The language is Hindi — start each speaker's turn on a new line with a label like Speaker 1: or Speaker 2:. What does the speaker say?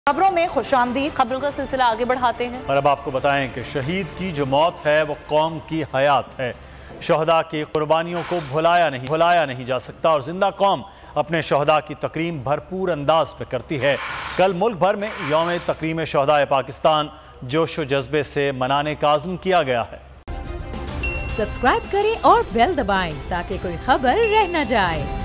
Speaker 1: खबरों में खुशामदीद।
Speaker 2: खबरों का सिलसिला आगे बढ़ाते हैं
Speaker 3: और अब आपको बताएं कि शहीद की जो मौत है वो कौम की हयात है। शहदा की कुर्बानियों को भुलाया नहीं जा सकता और जिंदा कौम अपने शहदा की तकरीम भरपूर अंदाज में करती है। कल मुल्क भर में यौम तकरीम शहदाए पाकिस्तान जोश व जज्बे से मनाने का आज़म किया गया है।
Speaker 4: सब्सक्राइब करें और बेल दबाएं ताकि कोई खबर रह न जाए।